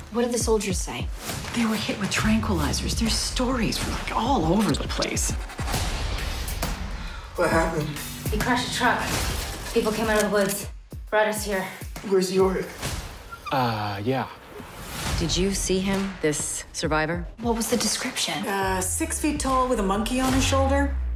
What did the soldiers say? They were hit with tranquilizers. Their stories were like all over the place. What happened? He crashed a truck. People came out of the woods, brought us here. Where's Yorick? Yeah. Did you see him, this survivor? What was the description? 6 feet tall with a monkey on his shoulder.